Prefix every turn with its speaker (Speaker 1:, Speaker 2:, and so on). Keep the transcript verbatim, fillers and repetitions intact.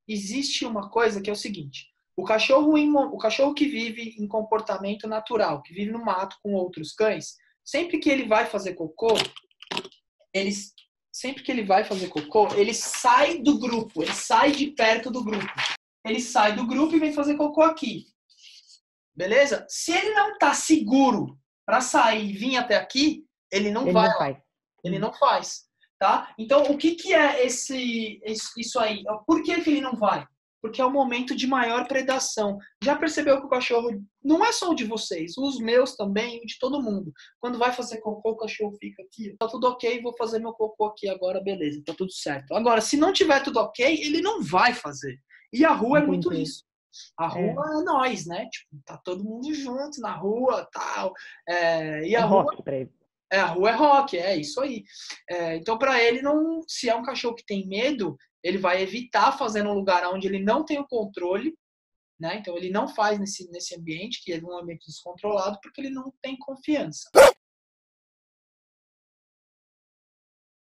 Speaker 1: existe uma coisa que é o seguinte, o cachorro, em, o cachorro que vive em comportamento natural, que vive no mato com outros cães, sempre que ele vai fazer cocô, ele, sempre que ele vai fazer cocô, ele sai do grupo, ele sai de perto do grupo. Ele sai do grupo e vem fazer cocô aqui. Beleza? Se ele não tá seguro para sair e vir até aqui, ele não
Speaker 2: Ele
Speaker 1: vai
Speaker 2: não
Speaker 1: lá.
Speaker 2: faz.
Speaker 1: Ele não faz. Tá? Então, o que, que é esse, isso aí? Por que, que ele não vai? Porque é o momento de maior predação. Já percebeu que o cachorro, não é só o de vocês, os meus também, o de todo mundo. Quando vai fazer cocô, o cachorro fica aqui. Tá tudo ok, vou fazer meu cocô aqui agora, beleza, tá tudo certo. Agora, se não tiver tudo ok, ele não vai fazer. E a rua
Speaker 2: Entendi.
Speaker 1: é muito isso. A rua é, é nós, né? Tipo, tá todo mundo junto na rua, tal. É, e a
Speaker 2: É
Speaker 1: rua
Speaker 2: rock pra ele.
Speaker 1: É, a rua é rock, é isso aí. É, então, para ele, não, se é um cachorro que tem medo, ele vai evitar fazer num lugar onde ele não tem o controle, né? Então, ele não faz nesse, nesse ambiente, que é um ambiente descontrolado, porque ele não tem confiança.